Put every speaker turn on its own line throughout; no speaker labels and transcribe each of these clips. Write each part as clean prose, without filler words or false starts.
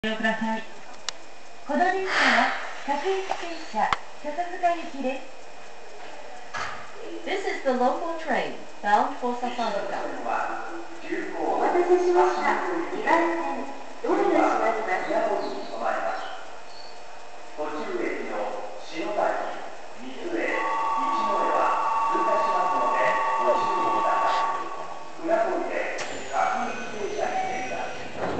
ご利用ください。この電車は各駅停車笹塚行きです。This is the local train bound for Sasazuka.
お待たせしました。2番線、ドアが閉まります。途中駅の篠崎、三重、一ノ江は通過しますのでご注意ください。船通りで各駅停車に停車。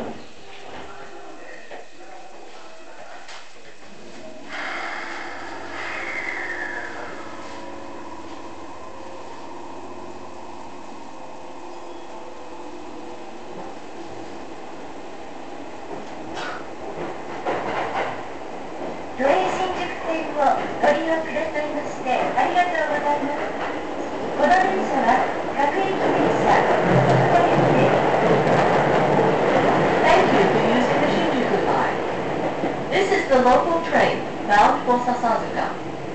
都営新宿線をご利用くださいましてありがとうございます。この電車は各駅停車笹塚行きです。Thank you for using the Shinjuku line. This is the local train bound for Sasazuka.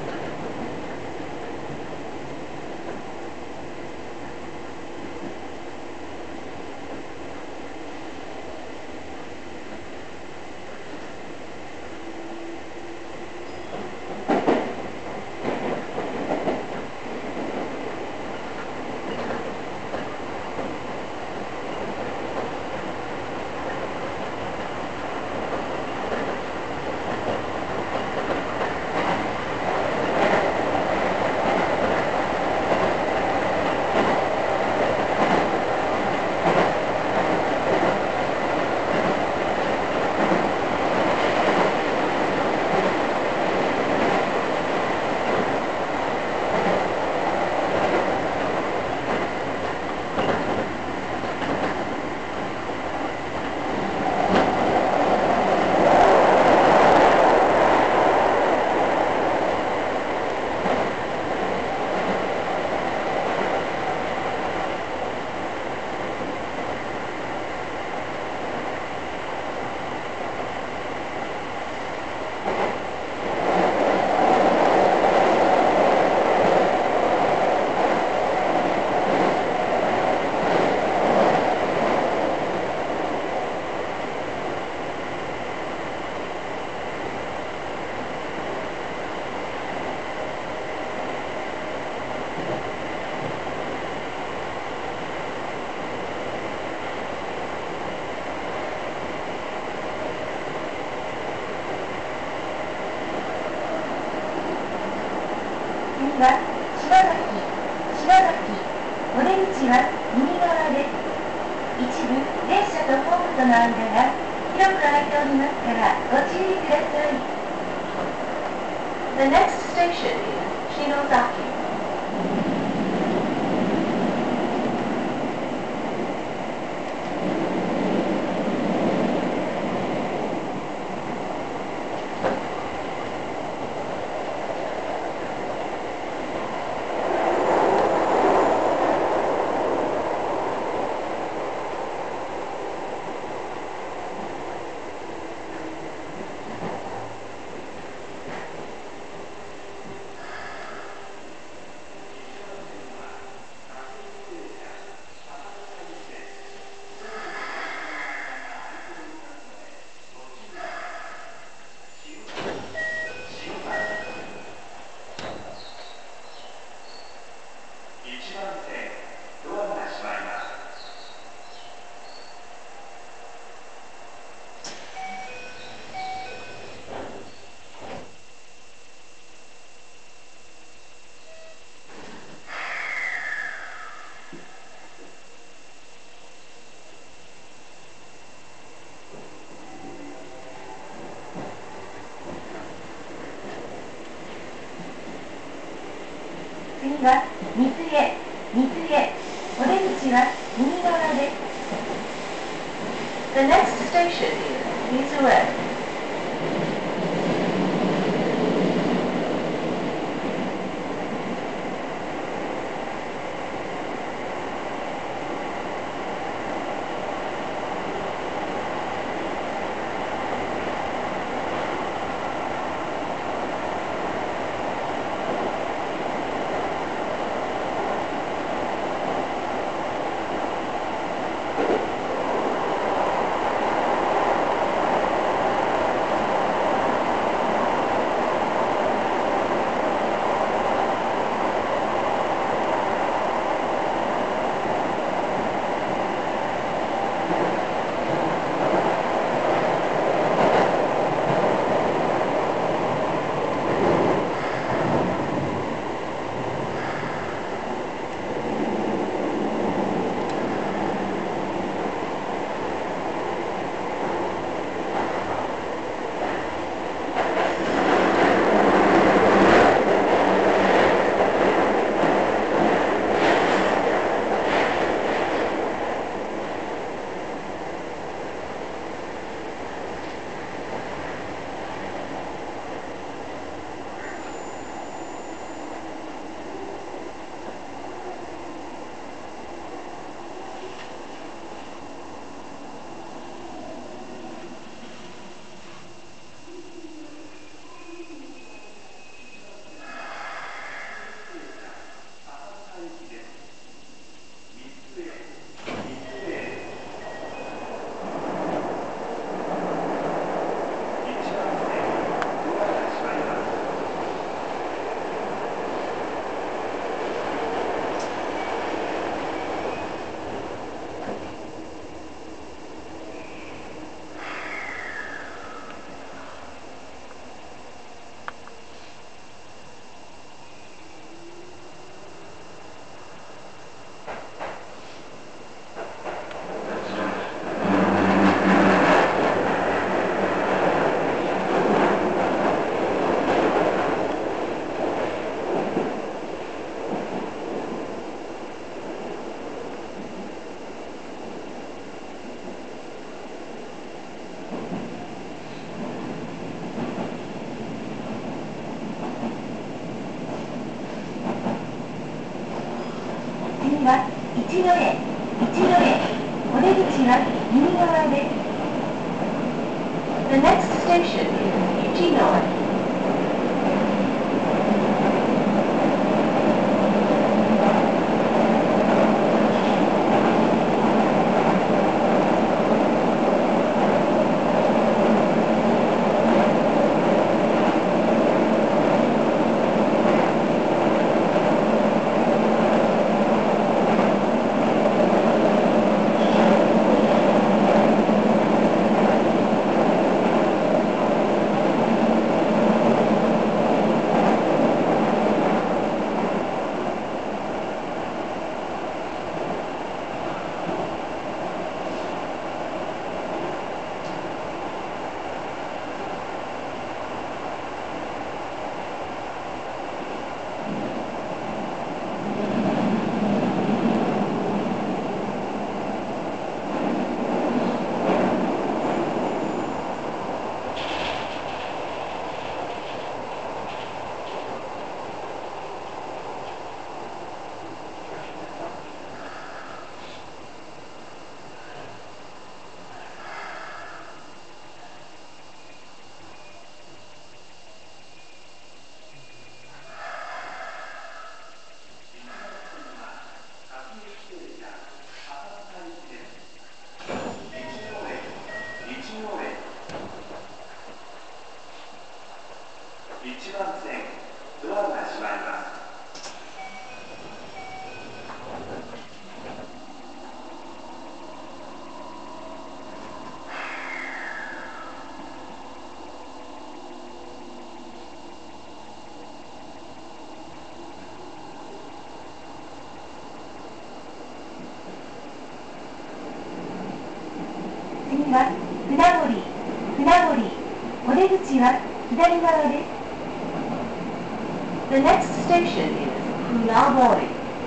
次は柴崎、お出口は右側です。一部電車とホームとの間が広く空いておりますからご注意ください。The next station is Shinozaki. 次は三重、お出口は右側です。The next station is Mizue. 「 は右側です。The next station is Ichino.
1番線ドアが閉まります。
次は船堀。お出口は左側です。The next station is Funabori.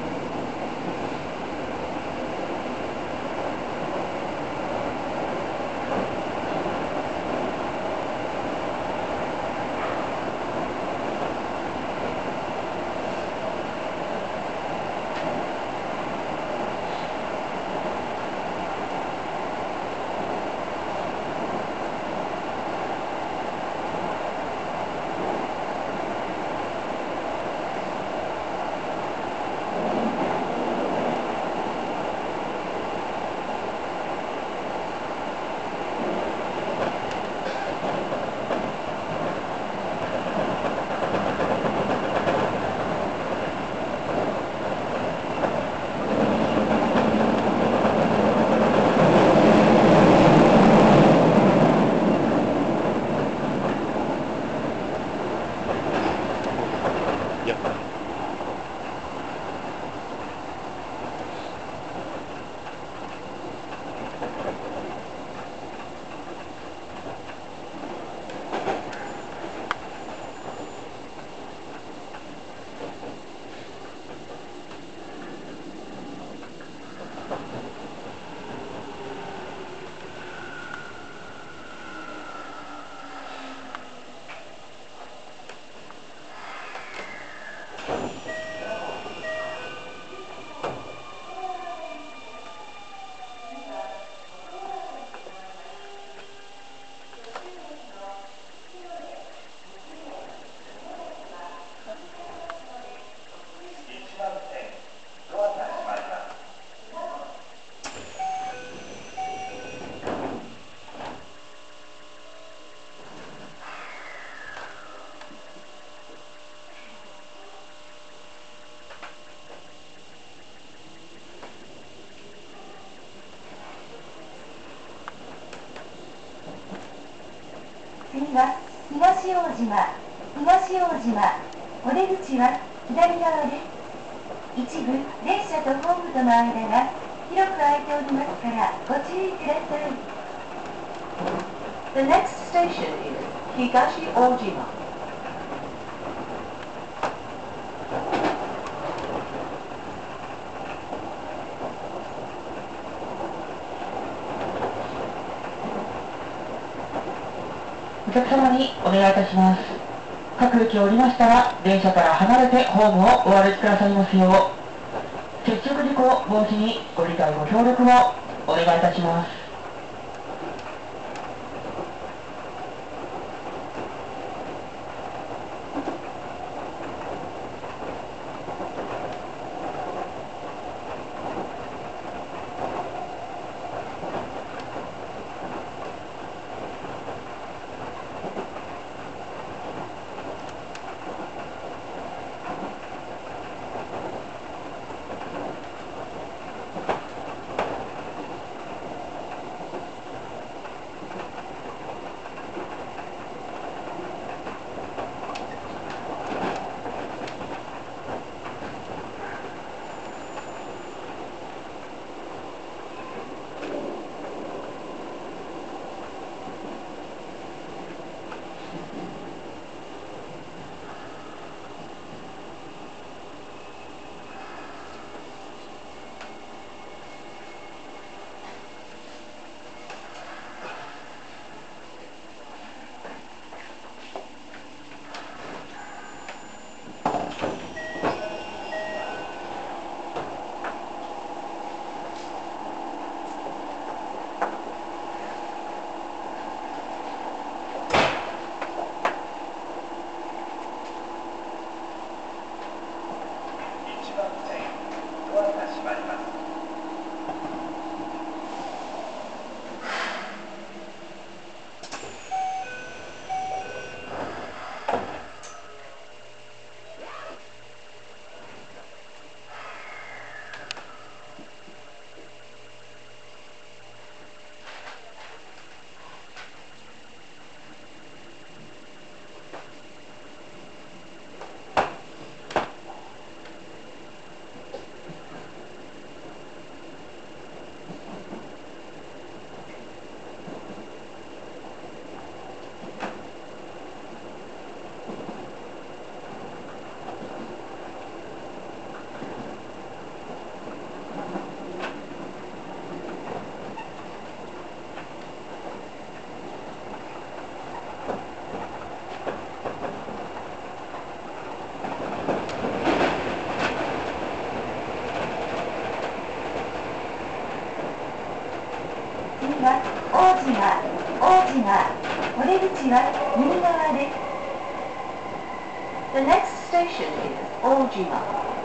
次は東大島。お出口は左側です。一部電車とホームとの間が広く空いておりますからご注意ください。The next station is 東大島。
お客様にお願いいたします。各駅を降りましたら、電車から離れてホームをお歩きくださいますよう、接触事故防止にご理解ご協力をお願いいたします。
ドアが閉まります。
次は大島、お出口は右側です。The next station is 大島。